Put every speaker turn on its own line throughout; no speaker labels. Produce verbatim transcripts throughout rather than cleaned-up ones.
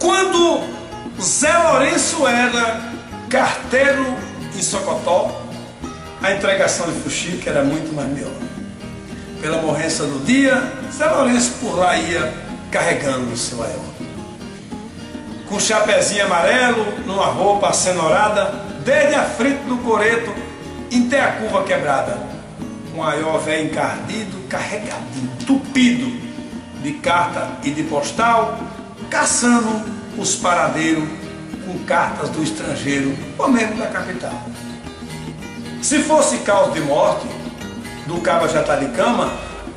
Quando Zé Lourenço era carteiro em Socotó, a entregação de fuxico era muito mais melhor. Pela morrência do dia, Zé Lourenço por lá ia carregando o seu aiol. Com um chapezinho amarelo, numa roupa acenorada, desde a frente do coreto até a curva quebrada. Um aiol velho encardido, carregadinho, tupido de carta e de postal, caçando os paradeiros com cartas do estrangeiro ou mesmo da capital. Se fosse causa de morte, do cabo já tá de cama,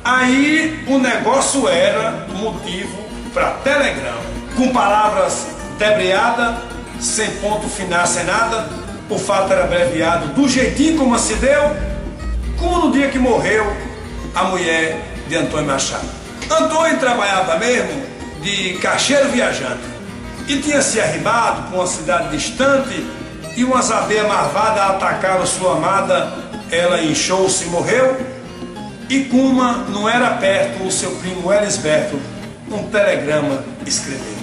aí o negócio era motivo para telegrama. Com palavras debreadas, sem ponto final, sem nada, o fato era abreviado do jeitinho como se deu, como no dia que morreu a mulher de Antônio Machado. Antônio trabalhava mesmo de caixeiro viajante e tinha se arribado para uma cidade distante e umas abelhas marvadas atacaram sua amada, ela inchou-se e morreu, e como não era perto o seu primo Elisberto, um telegrama escreveu.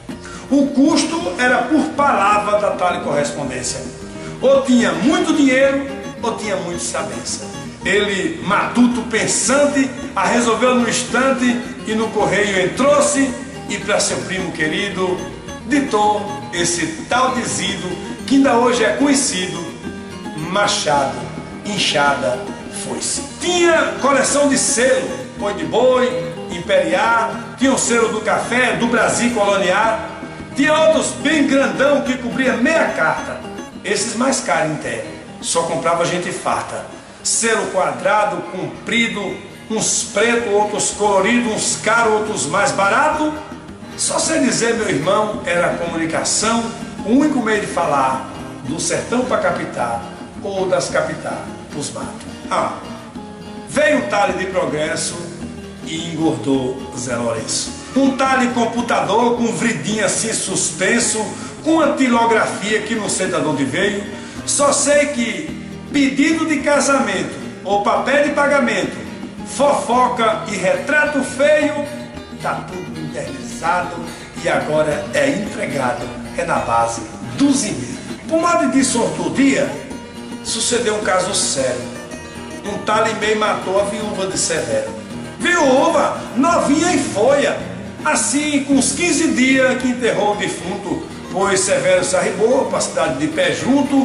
O custo era por palavra da tal correspondência. Ou tinha muito dinheiro, ou tinha muito sabência. Ele, matuto pensante, a resolveu no instante e no correio entrou-se e para seu primo querido ditou esse tal dizido que ainda hoje é conhecido: Machado, inchada, foi-se. Tinha coleção de selo, boi de boi, imperial, tinha o selo do café, do Brasil colonial, tinha outros bem grandão que cobria meia carta. Esses mais caros em terra, só comprava gente farta. Selo quadrado, comprido, uns pretos, outros coloridos, uns caros, outros mais baratos. Só sei dizer, meu irmão, era a comunicação, o único meio de falar do sertão para a capital ou das capitais para os matos. Ah, veio um talhe de progresso e engordou Zé Lourenço. Um talhe computador com um vridinho assim suspenso, com uma tilografia que não sei de onde veio. Só sei que pedido de casamento ou papel de pagamento, fofoca e retrato feio, tá tudo internizado e agora é entregado, é na base dos e-mails. Por modo de sortudia, sucedeu um caso sério. Um tal e-mail matou a viúva de Severo. Viúva, novinha e folha, assim com uns quinze dias que enterrou o defunto, pois Severo se arribou para a cidade de Pé Junto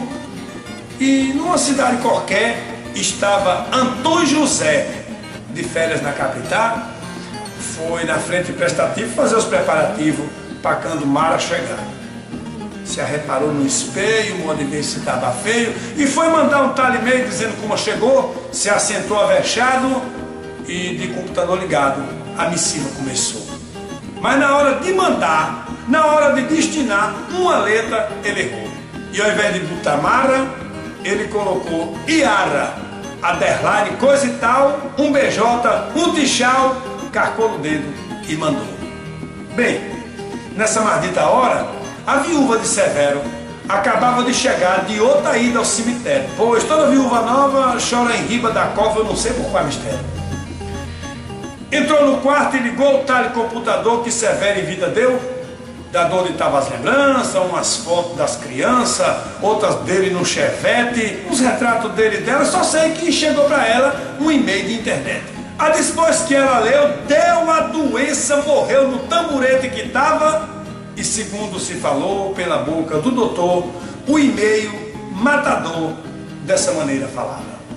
e numa cidade qualquer estava Antônio José de férias na capital. Foi na frente prestativo fazer os preparativos para quando Mara chegar. Se reparou no espelho, o modo de ver se estava feio, e foi mandar um tal e-mail dizendo como chegou, se assentou avexado e de computador ligado, a missiva começou. Mas na hora de mandar, na hora de destinar uma letra, ele errou. E ao invés de botar Mara, ele colocou Iara, underline, coisa e tal, um B J, um tchau, carcou no dedo e mandou. Bem, nessa maldita hora, a viúva de Severo acabava de chegar de outra ida ao cemitério, pois toda viúva nova chora em riba da cova, eu não sei por qual mistério. Entrou no quarto e ligou o tal computador que Severo em vida deu, da onde estavam as lembranças, umas fotos das crianças, outras dele no chevette, uns retratos dele e dela. Só sei que chegou para ela um e-mail de internet. A depois que ela leu, deu a doença, morreu no tamborete que estava. E segundo se falou pela boca do doutor, o e-mail matador dessa maneira falava.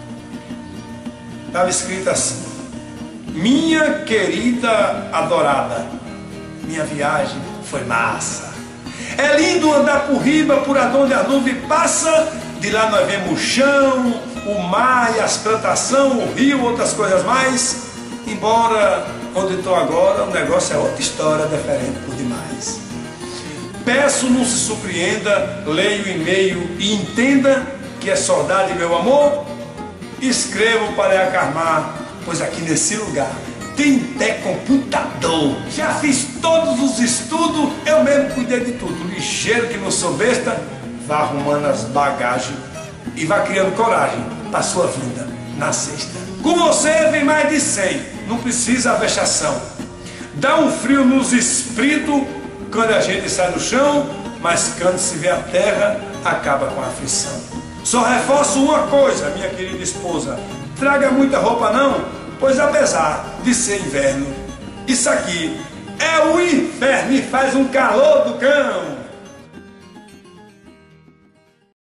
Estava escrito assim: minha querida adorada, minha viagem foi massa. É lindo andar por riba, por onde a nuvem passa. De lá nós vemos o chão, o mar e as plantações, o rio, outras coisas mais. Embora onde estou agora, o negócio é outra história, diferente por demais. Peço, não se surpreenda, leia o e-mail e entenda que é saudade, meu amor. Escrevo para acalmar, pois aqui nesse lugar tem até computador. Já fiz todos os estudos, eu mesmo cuidei de tudo. Ligeiro que não sou besta, vá arrumando as bagagens e vá criando coragem para sua vinda na sexta. Com você vem mais de cem, não precisa vexação. Dá um frio nos espíritos quando a gente sai do chão, mas quando se vê a terra, acaba com a aflição. Só reforço uma coisa, minha querida esposa: traga muita roupa não, pois apesar de ser inverno, isso aqui é o inferno e faz um calor do cão.